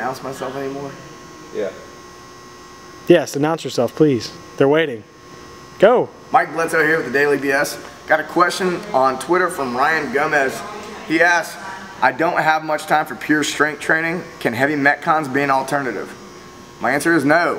announce myself anymore? Yeah. Yes, announce yourself, please. They're waiting. Go. Mike Bledsoe here with the Daily BS. Got a question on Twitter from Ryan Gomez. He asks, I don't have much time for pure strength training. Can heavy metcons be an alternative? My answer is no.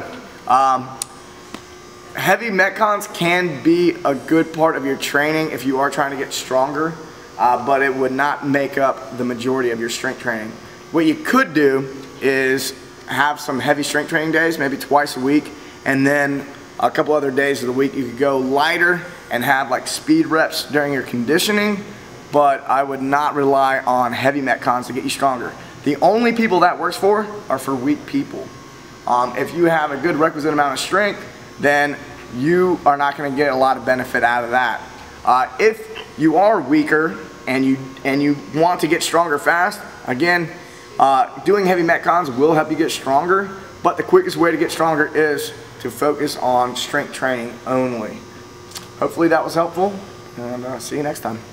Heavy metcons can be a good part of your training if you are trying to get stronger, but it would not make up the majority of your strength training. What you could do is have some heavy strength training days, maybe twice a week, and then a couple other days of the week you could go lighter and have like speed reps during your conditioning, but I would not rely on heavy metcons to get you stronger. The only people that works for are for weak people. If you have a good requisite amount of strength, then you are not going to get a lot of benefit out of that. If you are weaker and you want to get stronger fast, again, doing heavy metcons will help you get stronger, but the quickest way to get stronger is to focus on strength training only. Hopefully that was helpful, and see you next time.